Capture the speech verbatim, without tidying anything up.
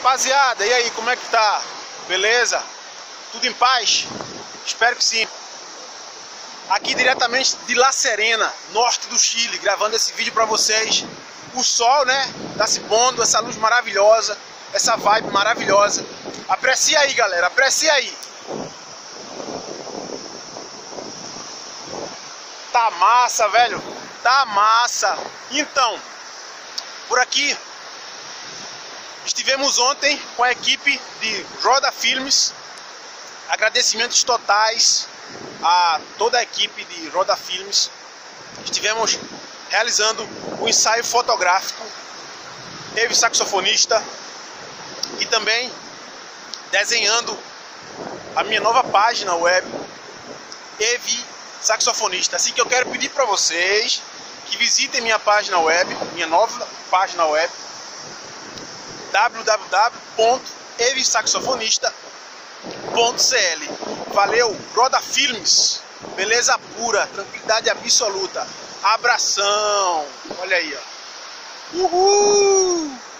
Rapaziada, e aí, como é que tá? Beleza? Tudo em paz? Espero que sim. Aqui diretamente de La Serena, norte do Chile, gravando esse vídeo pra vocês. O sol, né, tá se pondo, essa luz maravilhosa, essa vibe maravilhosa. Aprecia aí, galera, aprecia aí. Tá massa, velho, tá massa. Então, por aqui estivemos ontem com a equipe de Roda Filmes. Agradecimentos totais a toda a equipe de Roda Filmes. Estivemos realizando o ensaio fotográfico, teve saxofonista e também desenhando a minha nova página web, Evi Saxofonista. Assim que eu quero pedir para vocês que visitem minha página web, minha nova página web, w w w ponto evi saxofonista ponto c l. Valeu, Roda Filmes, beleza pura, tranquilidade absoluta, abração, olha aí, ó. Uhul!